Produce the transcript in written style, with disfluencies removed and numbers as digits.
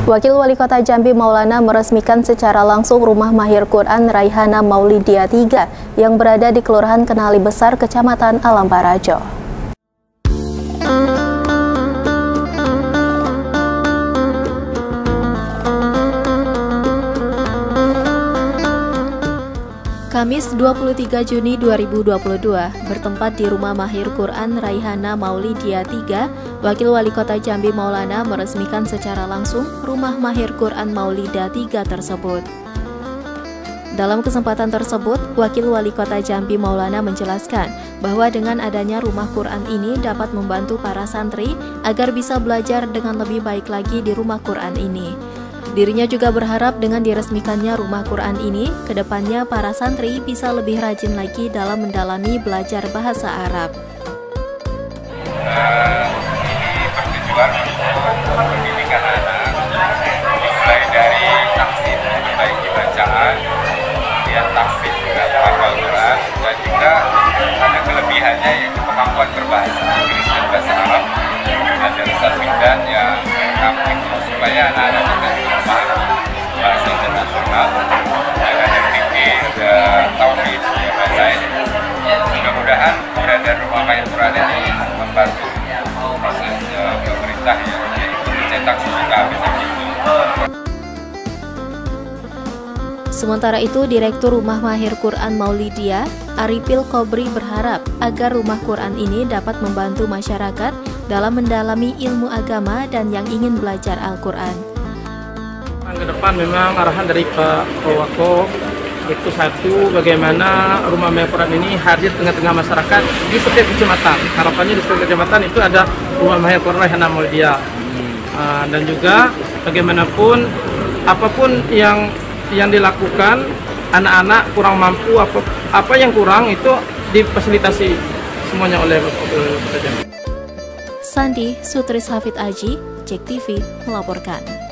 Wakil Wali Kota Jambi Maulana meresmikan secara langsung Rumah Mahir Quran Raihana Maulidia 3 yang berada di Kelurahan Kenali Besar, Kecamatan Alam Barajo. Kamis 23 Juni 2022, bertempat di Rumah Mahir Quran Raihana Maulidia 3, Wakil Wali Kota Jambi Maulana meresmikan secara langsung Rumah Mahir Quran Maulidia 3 tersebut. Dalam kesempatan tersebut, Wakil Wali Kota Jambi Maulana menjelaskan bahwa dengan adanya Rumah Quran ini dapat membantu para santri agar bisa belajar dengan lebih baik lagi di Rumah Quran ini. Dirinya juga berharap dengan diresmikannya Rumah Quran ini, kedepannya para santri bisa lebih rajin lagi dalam mendalami belajar bahasa Arab. Ini bertujuan untuk pendidikan anak, mulai dari tahsin, baik bacaan, kemudian tahfidz juga hafal Quran, dan juga ada kelebihannya yaitu kemampuan berbahasa Inggris dan bahasa Arab. Ada sarfindan yang mereka supaya anak-anak kita juga paham bahasa internasional. Ada fikih, ada tauhid, dan lain-lain. Mudah-mudahan keberadaan Rumah Mahir Quran ini membantu proses pemerintah yang mencetak siswa bisa begitu. Sementara itu, Direktur Rumah Mahir Quran Maulidia, Arifil Kobri berharap agar Rumah Quran ini dapat membantu masyarakat dalam mendalami ilmu agama dan yang ingin belajar Al-Quran. Ke depan memang arahan dari Pak Wako itu satu, bagaimana Rumah Mahir Quran ini hadir tengah-tengah masyarakat di setiap kecamatan. Harapannya di setiap kecamatan itu ada Rumah Mahir Quran Raihana Maulidia. Dan juga bagaimanapun apapun yang dilakukan, anak-anak kurang mampu, apa yang kurang itu difasilitasi semuanya oleh Kota Jambi. Sandi Sutris Hafid Aji, JEK TV melaporkan.